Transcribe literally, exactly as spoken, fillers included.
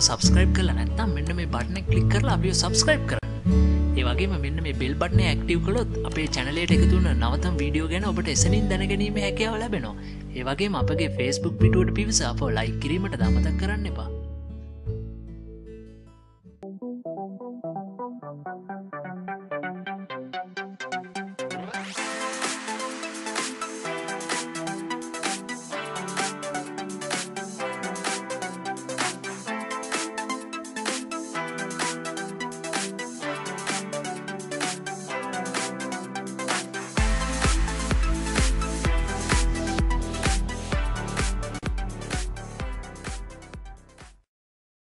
subscribe කරලා නැත්නම් මෙන්න මේ බටන් එක ක්ලික් කරලා අපිව subscribe කරන්න. ඒ වගේම මෙන්න මේ bell button එක active කළොත් අපේ channel එකට එකතු වෙන නවතම වීඩියෝ ගැන ඔබට එසනින් දැනගැනීමේ හැකියාව ලැබෙනවා. ඒ වගේම අපගේ Facebook පිටුවට පිවිස අපව like කිරීමට අමතක කරන්න එපා.